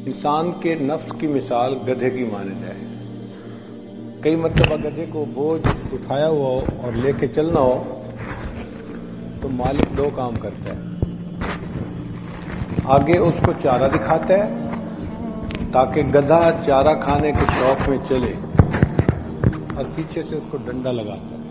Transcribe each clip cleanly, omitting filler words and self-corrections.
انسان کے نفس کی مثال گدھے کی مانند ہے. کئی مرتبہ گدھے کو بوجھ اٹھایا ہوا ہو اور لے کے چلنا ہو تو مالک دو کام کرتا ہے. آگے اس کو چارہ دکھاتا ہے تاکہ گدھا چارہ کھانے کے شوق میں چلے، اور پیچھے سے اس کو ڈنڈا لگاتا ہے.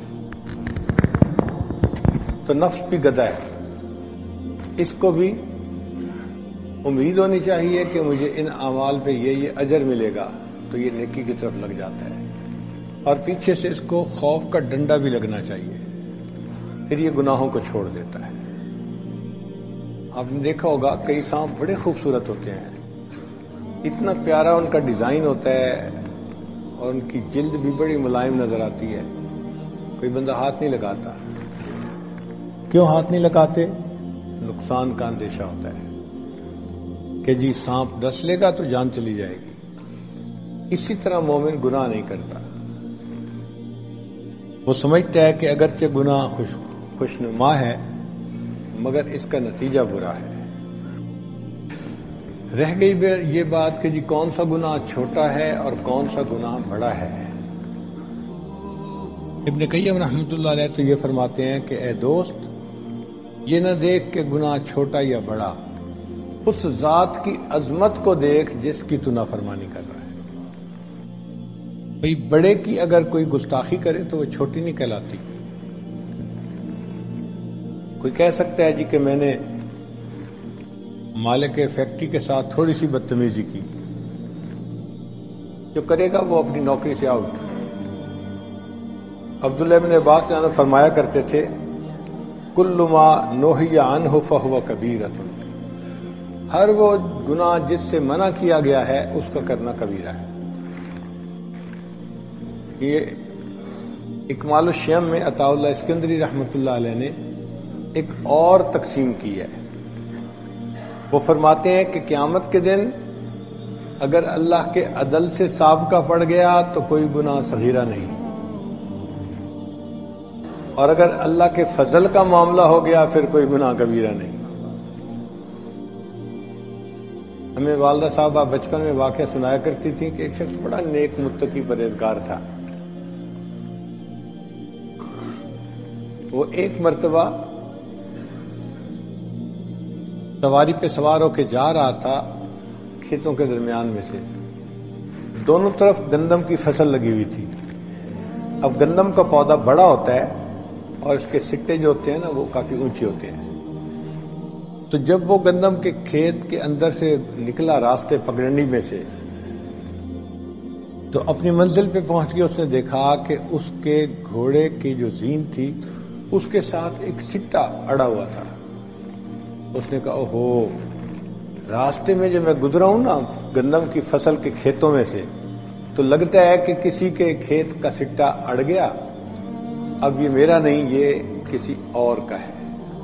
تو نفس بھی گدھا ہے، اس کو بھی امید ہونی چاہیے کہ مجھے ان اعمال پہ یہ اجر ملے گا، تو یہ نیکی کی طرف لگ جاتا ہے، اور پیچھے سے اس کو خوف کا ڈنڈا بھی لگنا چاہیے، پھر یہ گناہوں کو چھوڑ دیتا ہے. آپ نے دیکھا ہوگا کئی سانپ بڑے خوبصورت ہوتے ہیں، اتنا پیارا ان کا ڈیزائن ہوتا ہے اور ان کی جلد بھی بڑی ملائم نظر آتی ہے، کوئی بندہ ہاتھ نہیں لگاتا. کیوں ہاتھ نہیں لگاتے؟ نقصان کا اندیشہ ہوتا ہے کہ جی سانپ ڈس لے گا تو جان چلی جائے گی. اسی طرح مومن گناہ نہیں کرتا، وہ سمجھتا ہے کہ اگرچہ گناہ خوشنما ہے مگر اس کا نتیجہ برا ہے. رہ گئی یہ بات کہ جی کون سا گناہ چھوٹا ہے اور کون سا گناہ بڑا ہے. ابن قیم رحمۃ اللہ علیہ تو یہ فرماتے ہیں کہ اے دوست، یہ نہ دیکھ کہ گناہ چھوٹا یا بڑا، اس ذات کی عظمت کو دیکھ جس کی تو نافرمانی کر رہا ہے. بھئی بڑے کی اگر کوئی گستاخی کرے تو وہ چھوٹی نہیں کہلاتی. کوئی کہہ سکتا ہے جی کہ میں نے مالک فیکٹری کے ساتھ تھوڑی سی بدتمیزی کی، جو کرے گا وہ اپنی نوکری سے آؤٹ. عبداللہ بن عباس نے فرمایا کرتے تھے کل ما نہی عنہ فہو کبیرۃ، ہر وہ گناہ جس سے منع کیا گیا ہے اس کا کرنا کبیرہ ہے. یہ اکمال الشیم میں عطا اللہ اسکندری رحمۃ اللہ علیہ نے ایک اور تقسیم کی ہے. وہ فرماتے ہیں کہ قیامت کے دن اگر اللہ کے عدل سے سابقہ پڑ گیا تو کوئی گناہ صغیرہ نہیں، اور اگر اللہ کے فضل کا معاملہ ہو گیا پھر کوئی گناہ کبیرہ نہیں. ہمیں والدہ صاحبہ بچپن میں واقعہ سنایا کرتی تھی کہ ایک شخص بڑا نیک متقی پرہیزگار تھا. وہ ایک مرتبہ سواری پہ سوار ہو کے جا رہا تھا کھیتوں کے درمیان میں سے، دونوں طرف گندم کی فصل لگی ہوئی تھی. اب گندم کا پودا بڑا ہوتا ہے اور اس کے سٹے جو ہوتے ہیں نا وہ کافی اونچے ہوتے ہیں. تو جب وہ گندم کے کھیت کے اندر سے نکلا راستے پگڈنڈی میں سے، تو اپنی منزل پہ پہنچ کے اس نے دیکھا کہ اس کے گھوڑے کی جو زین تھی اس کے ساتھ ایک سٹا اڑا ہوا تھا. اس نے کہا اوہو، راستے میں جب میں گزرا ہوں نا گندم کی فصل کے کھیتوں میں سے تو لگتا ہے کہ کسی کے کھیت کا سٹا اڑ گیا، اب یہ میرا نہیں، یہ کسی اور کا ہے.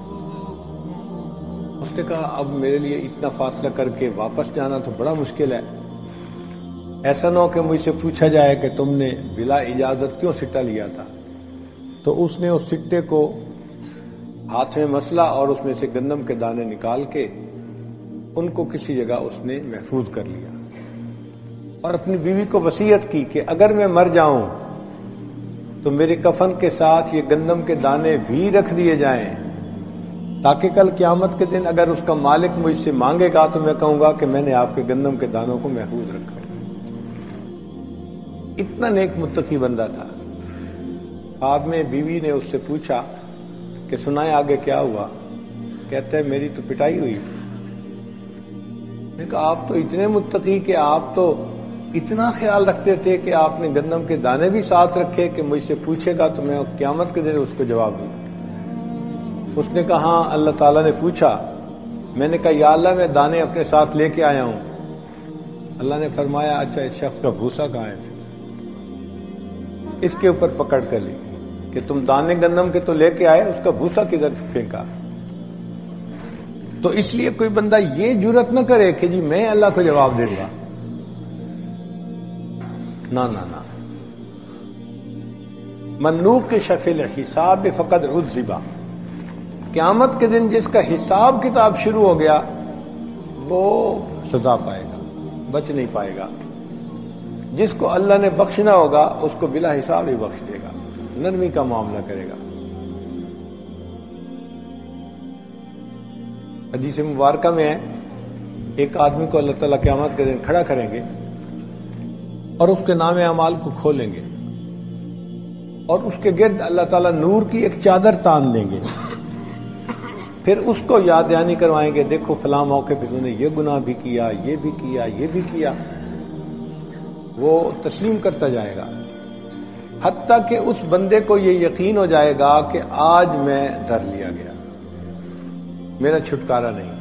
اس نے کہا اب میرے لیے اتنا فاصلہ کر کے واپس جانا تو بڑا مشکل ہے، ایسا نہ ہو کہ مجھ سے پوچھا جائے کہ تم نے بلا اجازت کیوں سٹا لیا تھا. تو اس نے اس سٹے کو ہاتھ میں مسلا اور اس میں سے گندم کے دانے نکال کے ان کو کسی جگہ اس نے محفوظ کر لیا، اور اپنی بیوی کو وصیت کی کہ اگر میں مر جاؤں تو میرے کفن کے ساتھ یہ گندم کے دانے بھی رکھ دیے جائیں، تاکہ کل قیامت کے دن اگر اس کا مالک مجھ سے مانگے گا تو میں کہوں گا کہ میں نے آپ کے گندم کے دانوں کو محفوظ رکھا. اتنا نیک متقی بندہ تھا. بعد میں بیوی نے اس سے پوچھا کہ سنائے آگے کیا ہوا؟ کہتا ہے میری تو پٹائی ہوئی. میں کہا آپ تو اتنے متقی کہ آپ تو اتنا خیال رکھتے تھے کہ آپ نے گندم کے دانے بھی ساتھ رکھے کہ مجھ سے پوچھے گا تو میں قیامت کے دن اس کو جواب دوں. اس نے کہا ہاں اللہ تعالیٰ نے پوچھا. میں نے کہا یا اللہ میں دانے اپنے ساتھ لے کے آیا ہوں. اللہ نے فرمایا اچھا اس شخص کا بھوسا کہاں ہے؟ اس کے اوپر پکڑ کر لی کہ تم دانے گندم کے تو لے کے آئے، اس کا بھوسا کدھر پھینکا. تو اس لیے کوئی بندہ یہ جرات نہ کرے کہ جی میں اللہ کو جواب دوں گا. نہ منوق کے شفیع الحساب فقد عذب، قیامت کے دن جس کا حساب کتاب شروع ہو گیا وہ سزا پائے گا. بچ نہیں پائے گا. جس کو اللہ نے بخشنا ہوگا اس کو بلا حساب ہی بخش دے گا، نرمی کا معاملہ کرے گا. حدیث مبارکہ میں ہے ایک آدمی کو اللہ تعالیٰ قیامت کے دن کھڑا کریں گے اور اس کے نام اعمال کو کھولیں گے اور اس کے گرد اللہ تعالیٰ نور کی ایک چادر تان دیں گے. پھر اس کو یاد دہانی کروائیں گے، دیکھو فلاں موقع پہ تم نے یہ گناہ بھی کیا، یہ بھی کیا، یہ بھی کیا. وہ تسلیم کرتا جائے گا حتیٰ کہ اس بندے کو یہ یقین ہو جائے گا کہ آج میں دھر لیا گیا، میرا چھٹکارا نہیں.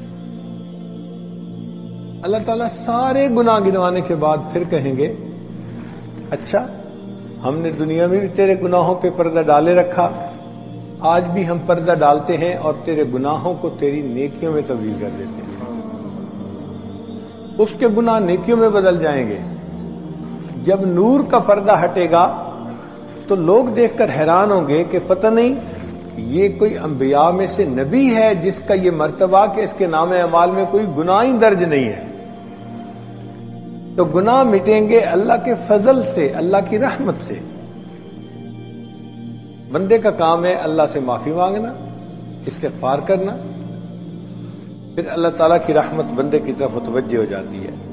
اللہ تعالیٰ سارے گناہ گنوانے کے بعد پھر کہیں گے اچھا ہم نے دنیا میں بھی تیرے گناہوں پہ پردہ ڈالے رکھا، آج بھی ہم پردہ ڈالتے ہیں اور تیرے گناہوں کو تیری نیکیوں میں تبدیل کر دیتے ہیں. اس کے گناہ نیکیوں میں بدل جائیں گے. جب نور کا پردہ ہٹے گا تو لوگ دیکھ کر حیران ہوں گے کہ پتہ نہیں یہ کوئی انبیاء میں سے نبی ہے جس کا یہ مرتبہ کہ اس کے نام اعمال میں کوئی گناہ ہی درج نہیں ہے. تو گناہ مٹیں گے اللہ کے فضل سے، اللہ کی رحمت سے. بندے کا کام ہے اللہ سے معافی مانگنا، استغفار کرنا، پھر اللہ تعالیٰ کی رحمت بندے کی طرف متوجہ ہو جاتی ہے.